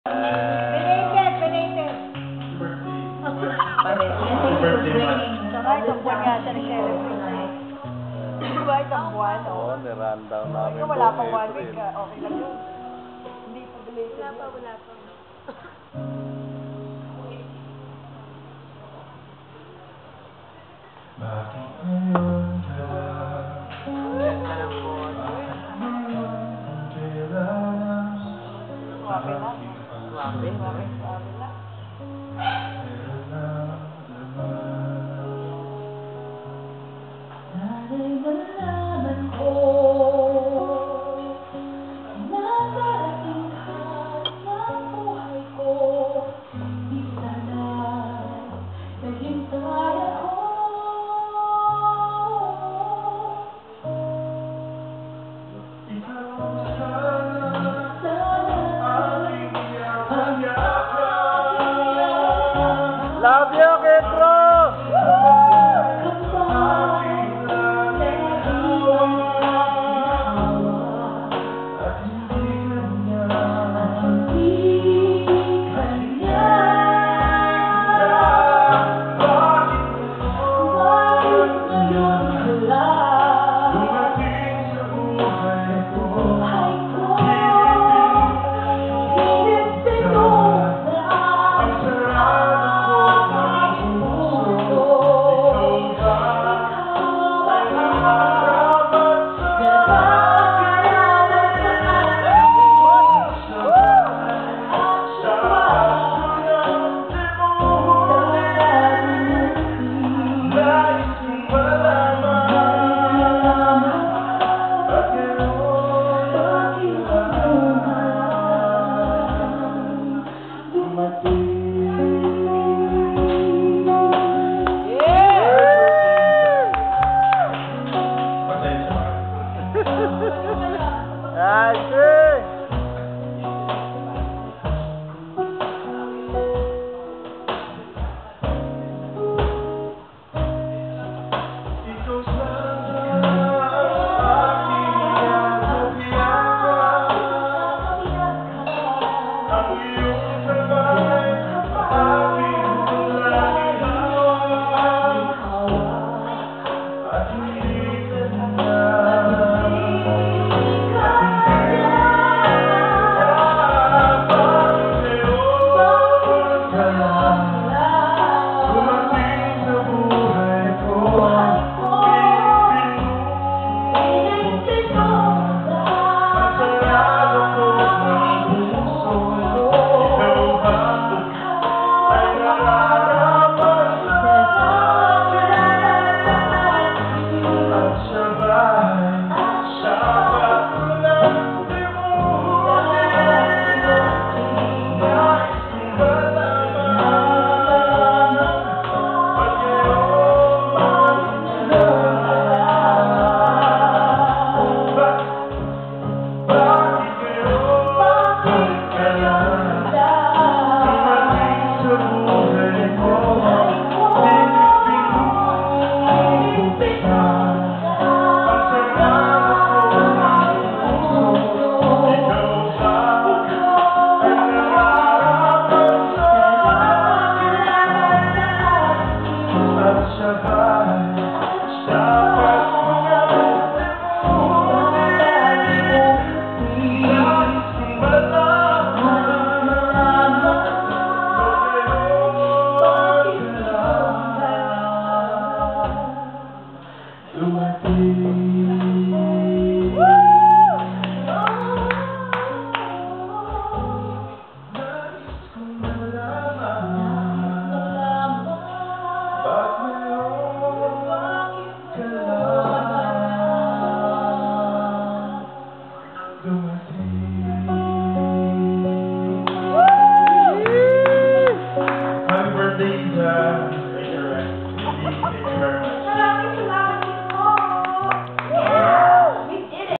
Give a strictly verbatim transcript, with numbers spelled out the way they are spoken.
Belated, belated. Saka isang buwan nga siya nag-celebrate. Diba isang buwan, o? Oo, nirandown namin. Ikaw wala pang one week, okay lang yun. Hindi pa belated. Wala pa, wala pa. Bakit ngayon ka Grabe na. Grabe, grabe, grabe na. Nalalaman ko na darating ka ng buhay ko. Di sana'y naghintay ako. ikaw sana aking yakap. Love you, Ketro! Thank you.